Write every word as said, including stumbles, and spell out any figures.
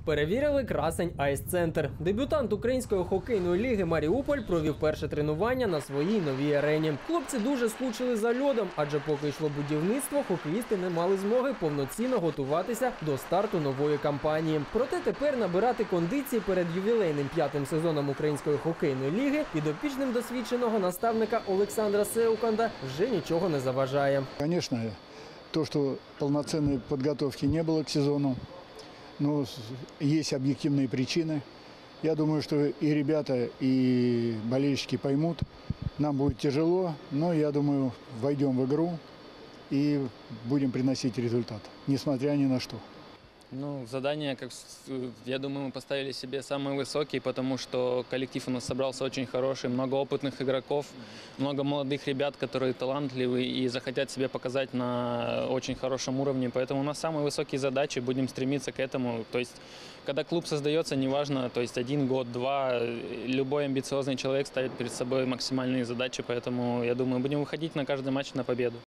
Перевірили красень Айс-центр. Дебютант української хокейної ліги Маріуполь провів перше тренування на своїй новій арені. Хлопці дуже скучили за льодом, адже поки йшло будівництво, хокеїсти не мали змоги повноцінно готуватися до старту нової кампанії. Проте тепер набирати кондиції перед ювілейним п'ятим сезоном української хокейної ліги підопічним досвідченого наставника Олександра Сеуканда вже нічого не заважає. Звісно, то, что полноценной подготовки не было к сезону, но есть объективные причины. Я думаю, что и ребята, и болельщики поймут, нам будет тяжело, но я думаю, войдем в игру и будем приносить результат, несмотря ни на что. Ну, задания, как, я думаю, мы поставили себе самые высокие, потому что коллектив у нас собрался очень хороший, много опытных игроков, много молодых ребят, которые талантливые и захотят себя показать на очень хорошем уровне. Поэтому у нас самые высокие задачи, будем стремиться к этому. То есть, когда клуб создается, неважно, то есть один год, два, любой амбициозный человек ставит перед собой максимальные задачи, поэтому, я думаю, будем выходить на каждый матч на победу.